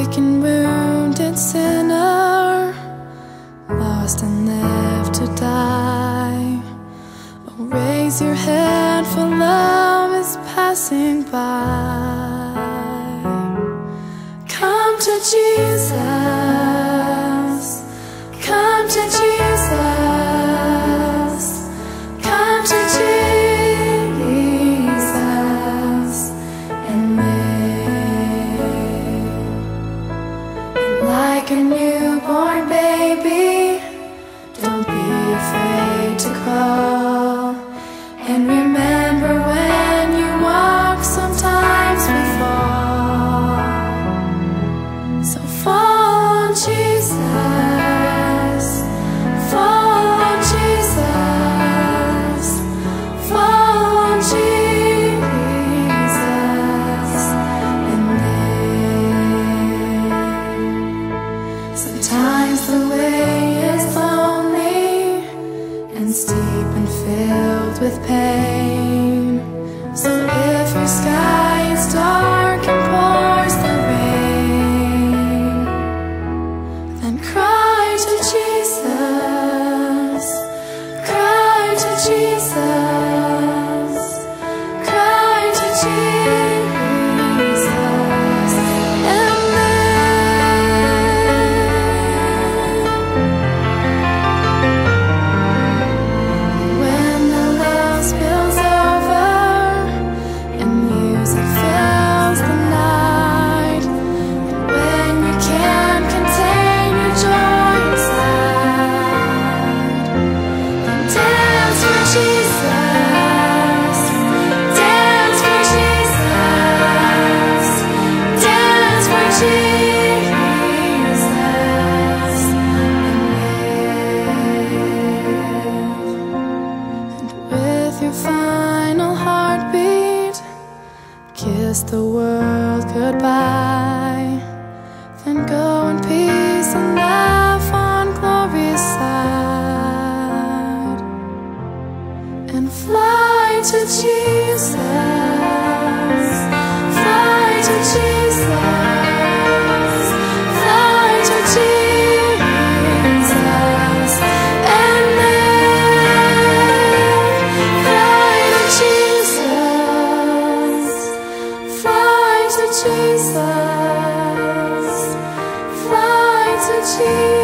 like a wounded sinner, lost and left to die. Oh, raise your head, for love is passing by. Come to Jesus, come to Jesus, come to Jesus and live. And like a newborn baby, don't be afraid to call. And remember, when you walk, sometimes we fall. So fall on Jesus, fall on Jesus, fall on Jesus and live. Sometimes the way is lonely and steep and filled with pain. So if your sky is dark and pours the rain, then cry to Jesus, cry to Jesus, cry to Jesus and live. When the love spills over and music fills the night, and when you can't contain your joy inside, then dance for Jesus, dance for Jesus, dance for Jesus and live. And with your final heartbeat, kiss the world goodbye. Then go in peace and laugh on glory's side, and fly to Jesus, fly to Jesus, fly to Jesus and live. Fly to Jesus, fly to Jesus, fly to Jesus.